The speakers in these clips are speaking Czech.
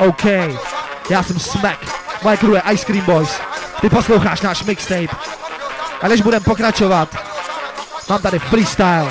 OK, já jsem Smack, moje crew je Ice Cream Boys, ty posloucháš náš mixtape. A než budem pokračovat, mám tady freestyle.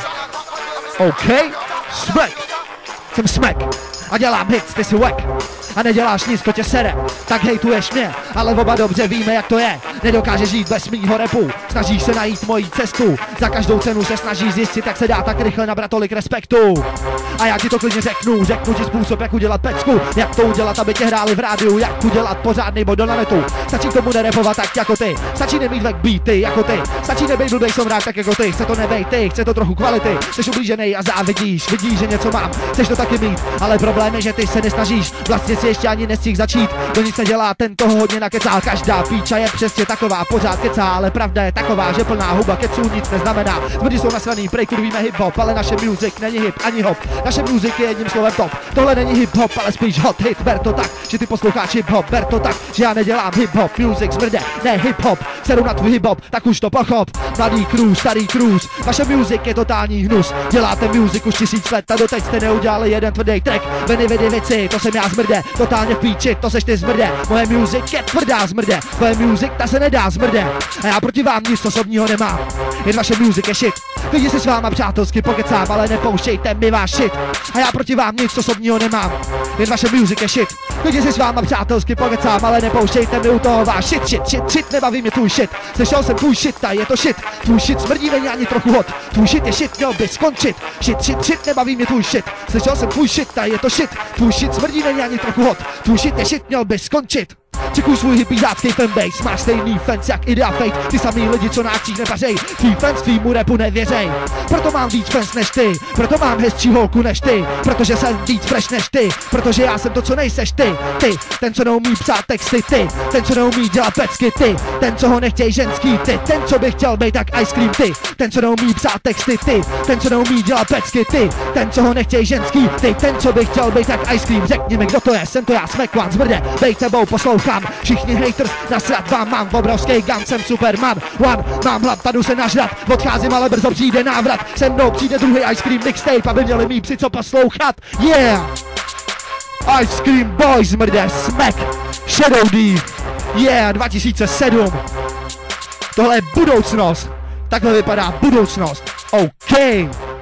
OK, Smack, jsem Smack a dělám hits, ty si wack. A neděláš nic, to tě sere, tak hejtuješ mě, ale oba dobře víme, jak to je. Nedokážeš žít bez mýho rapu, snažíš se najít moji cestu, za každou cenu se snažíš zjistit, jak se dá tak rychle nabrat tolik respektu. A já ti to klidně řeknu ti způsob, jak udělat pecku, jak to udělat, aby tě hráli v rádiu, jak udělat pořádný bod na netu. Stačí k tomu nerepovat tak jako ty, stačí nemít beaty jako ty, stačí nebejt blbej somrák tak jako ty, chce to nebejt ty, chce to trochu kvality, jsi ublížený a závidíš, vidíš, že něco mám, chceš to taky mít, ale problém je, že ty se nesnažíš, vlastně si ještě ani nestihl začít, do nic nedělá, ten toho hodně nakecá, každá píča je přesně taková, pořád kecá, ale pravda je taková, že plná huba keců nic neznamená, lidi jsou nasraný, prej kurvíme hip-hop, ale naše music není hip ani hop, naše music je jedním slovem top, tohle není hip-hop, ale spíš hot hit, ber to tak, že ty posloucháš hip-hop, ber to tak, že já nedělám hip-hop, music smrde, ne hip-hop, sedu na tvůj hip-hop, tak už to pochop, mladý cruise, starý cruise, vaše music je totální hnus, děláte music už 1000 let a doteď jste neudělali jeden tvrdý track, veny věci, to jsem já zmrde, totálně v píči, to seš ty zmrde, moje music je tvrdá zmrde, moje music ta se nedá zmrde, a já proti vám nic osobního nemám, jen vaše music je shit, lidi si s váma přátelsky pokecám, ale nepouštějte mi váš shit, a já proti vám nic osobního nemám, jen vaše music je shit, lidi si s váma přátelsky pokecám, ale nepouštějte mi u toho váš shit, nebaví mě tvůj shit, slyšel jsem tvůj shit, a je to shit, tvůj shit smrdí, není ani trochu hot, tvůj shit je shit, měl by skončit, shit, nebaví mě tvůj shit, slyšel jsem tvůj shit, a je to shit, tvůj shit smrdí, není ani trochu hot, tvůj shit je shit, měl by skončit. Čekuj svůj hippiezácký fanbase, máš stejný fans jak Idea Fate, ty samý lidi, co na akcích nevařej, tvý fans tvýmu rapu nevěřej, proto mám víc fans než ty, proto mám hezčí holku než ty, protože jsem víc fresh než ty, protože já jsem to, co nejseš ty, ten, co neumí psát texty, ty, ten, co neumí dělat pecky, ty, ten, co ho nechtěj ženský, ty, ten, co by chtěl být tak Ice Cream, ty, ten, co neumí psát texty, ty, ten, co neumí dělat pecky, ty, ten, co ho nechtěj ženský, ty, ten, co by chtěl být tak Ice Cream, řekni mi, kdo to je, jsem to já, Smack One, zmrde, bej tebou poslouchám. Všichni haters, nasrat vám, mám obrovský gun, jsem Superman, one, mám hlad, padu se nažrat, odcházím, ale brzo přijde návrat, se mnou přijde druhý Ice Cream mixtape, aby měli mý psi co poslouchat, yeah! Ice Cream Boys, mrde, Smack, Shadow D, yeah, 2007, tohle je budoucnost, takhle vypadá budoucnost, OK.